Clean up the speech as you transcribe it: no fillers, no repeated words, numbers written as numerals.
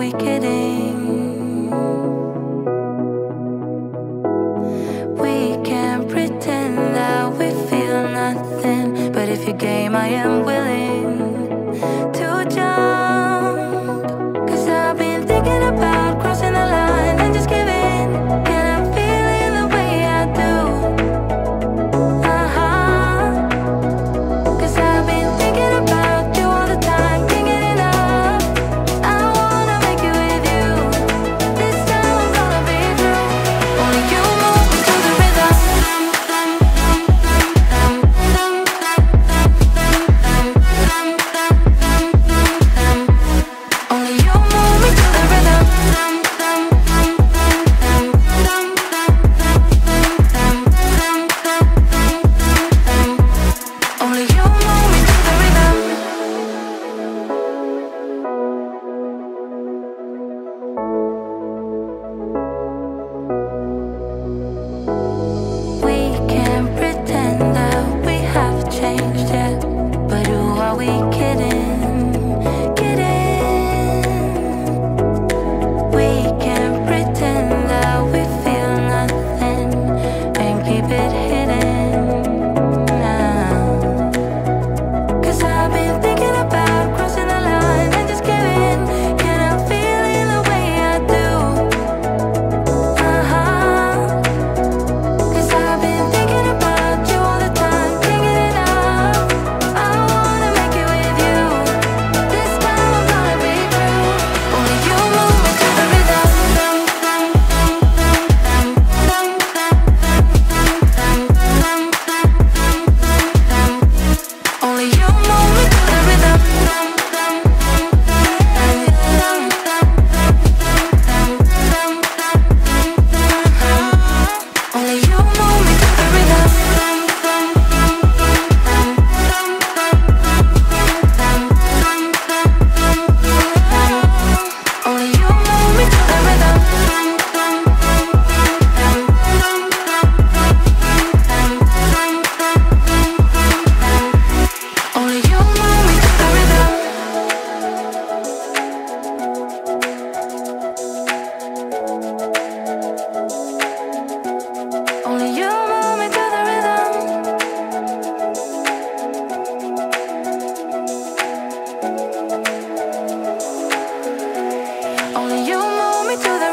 we kidding? We can't pretend that we feel nothing, but if you're game, I am willing to jump. 'Cause I've been thinking about crossing the line and just giving, and I'm feeling the way I do. Cause I've been thinking about you all the time, can't get enough. I wanna make it with you. This time I'm gonna be through. Only you move me to the rhythm. Only you move me to the rhythm. Only you move me to the rhythm. We can't pretend that we have changed yet, but who are we kidding? Kidding. We can't pretend that we feel nothing and keep it hidden now. 'Cause I've been thinking about crossing the line and just giving, and I'm feeling the way I do. 'Cause I've been thinking about you all the time, can't get enough. I wanna make it with you. This time I'm gonna be through. Only you move me to the rhythm. Only you move me to the rhythm. Only you move me to the rhythm. Only you move me to the rhythm. Only you move me to the rhythm. Only you move me to the rhythm. Only you move me to the